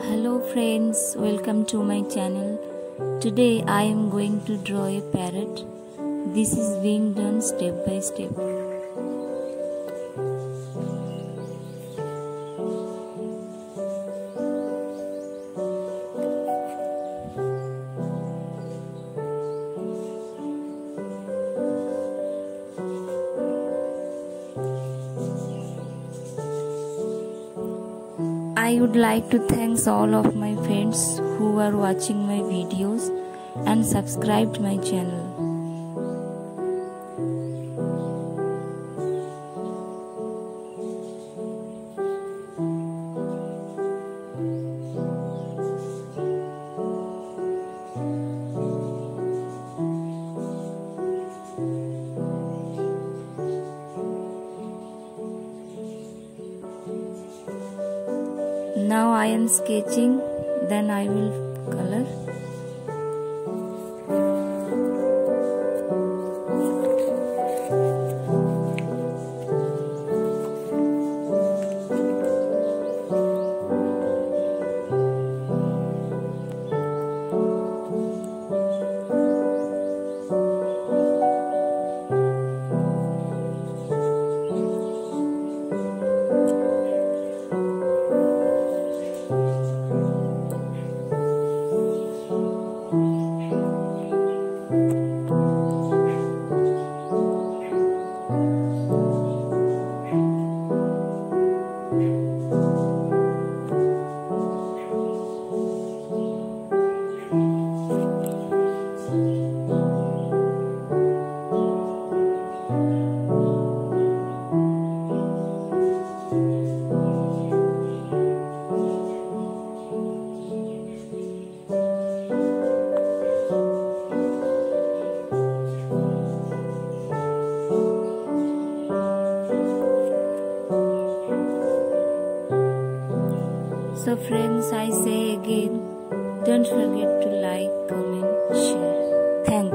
Hello friends, welcome to my channel. Today I am going to draw a parrot. This is being done step by step. I would like to thank all of my friends who are watching my videos and subscribed my channel. Now I am sketching, then I will color. So friends, I say again, don't forget to like, comment, share. Thanks.